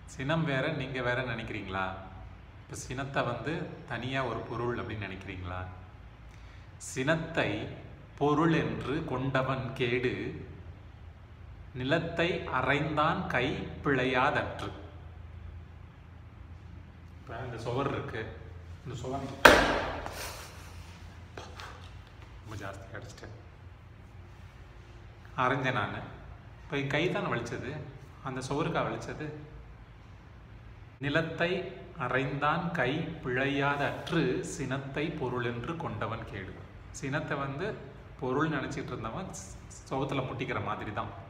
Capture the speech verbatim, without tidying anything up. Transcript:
சினம் வேற, நீங்கள் வேற நினைக்கிறீங்களா? இப்போ சினத்தை வந்து தனியாக ஒரு பொருள் அப்படின்னு நினைக்கிறீங்களா? சினத்தை பொருள் என்று கொண்டவன் கேடு, நிலத்தை அறைந்தான் கை பிழையாதற்று. இப்போ இந்த சுவர் இருக்கு, இந்த சுவர் ரொம்ப ஜாஸ்தி அடிச்சிட்டேன், அரைஞ்சேன் நான். இப்போ என் கை தான் வலிச்சது, அந்த சுவருக்கா வலிச்சது? நிலத்தை அறைந்தான் கை பிழையாதற்று, சினத்தை பொருள் என்று கொண்டவன் கேடு. சினத்தை வந்து பொருள் நினச்சிட்டு இருந்தவன் சுவத்தில் முட்டிக்கிற மாதிரி தான்.